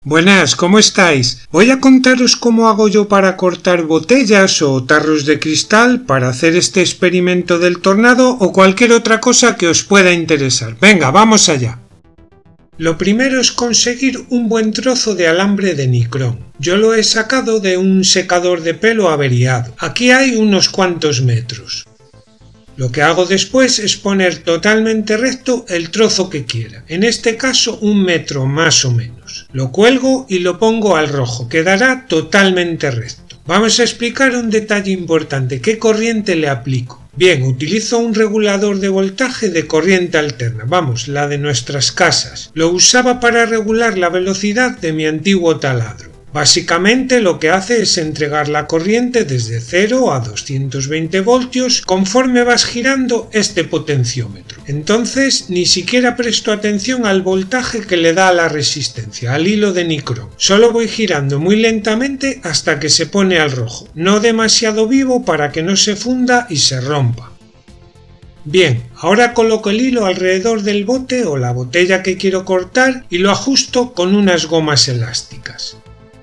Buenas, ¿cómo estáis? Voy a contaros cómo hago yo para cortar botellas o tarros de cristal para hacer este experimento del tornado o cualquier otra cosa que os pueda interesar. Venga, vamos allá. Lo primero es conseguir un buen trozo de alambre de nicrón. Yo lo he sacado de un secador de pelo averiado. Aquí hay unos cuantos metros. Lo que hago después es poner totalmente recto el trozo que quiera, en este caso 1 metro más o menos. Lo cuelgo y lo pongo al rojo, quedará totalmente recto. Vamos a explicar un detalle importante, ¿qué corriente le aplico? Bien, utilizo un regulador de voltaje de corriente alterna, vamos, la de nuestras casas. Lo usaba para regular la velocidad de mi antiguo taladro. Básicamente lo que hace es entregar la corriente desde 0 a 220 voltios conforme vas girando este potenciómetro. Entonces ni siquiera presto atención al voltaje que le da a la resistencia, al hilo de nicrón. Solo voy girando muy lentamente hasta que se pone al rojo, no demasiado vivo para que no se funda y se rompa. Bien, ahora coloco el hilo alrededor del bote o la botella que quiero cortar y lo ajusto con unas gomas elásticas.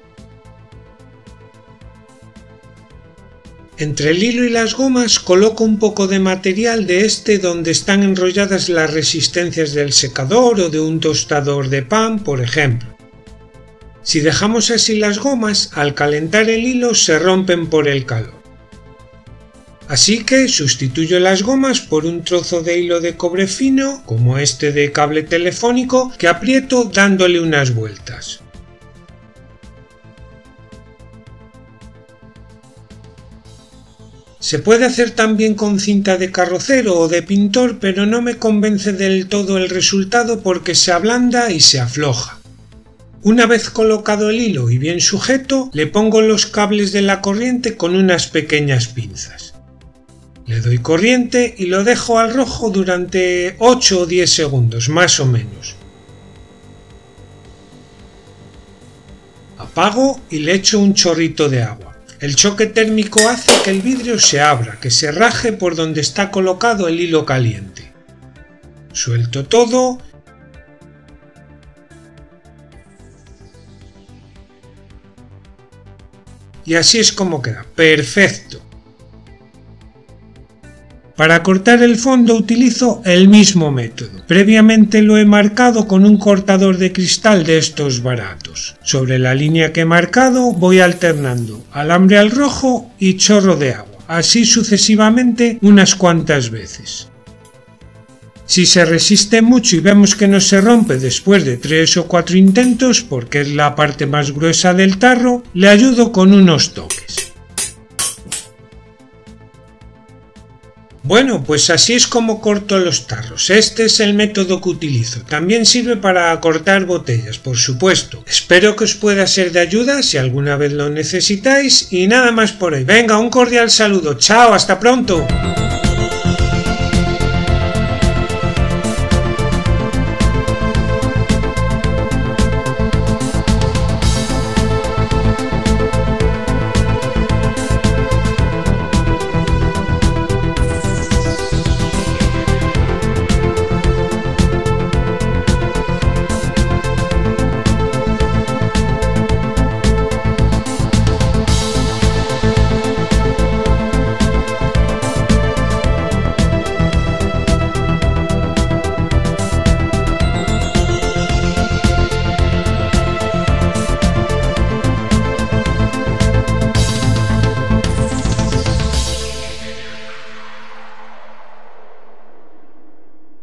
Entre el hilo y las gomas coloco un poco de material de este donde están enrolladas las resistencias del secador o de un tostador de pan, por ejemplo. Si dejamos así las gomas, al calentar el hilo se rompen por el calor. Así que sustituyo las gomas por un trozo de hilo de cobre fino, como este de cable telefónico, que aprieto dándole unas vueltas. Se puede hacer también con cinta de carrocero o de pintor, pero no me convence del todo el resultado porque se ablanda y se afloja. Una vez colocado el hilo y bien sujeto, le pongo los cables de la corriente con unas pequeñas pinzas. Le doy corriente y lo dejo al rojo durante 8 o 10 segundos, más o menos. Apago y le echo un chorrito de agua. El choque térmico hace que el vidrio se abra, que se raje por donde está colocado el hilo caliente. Suelto todo y así es como queda. ¡Perfecto! Para cortar el fondo utilizo el mismo método. Previamente lo he marcado con un cortador de cristal de estos baratos. Sobre la línea que he marcado voy alternando alambre al rojo y chorro de agua, así sucesivamente unas cuantas veces. Si se resiste mucho y vemos que no se rompe después de 3 o 4 intentos, porque es la parte más gruesa del tarro, le ayudo con unos toques. Bueno, pues así es como corto los tarros. Este es el método que utilizo. También sirve para cortar botellas, por supuesto. Espero que os pueda ser de ayuda si alguna vez lo necesitáis y nada más por hoy. Venga, un cordial saludo. Chao, hasta pronto.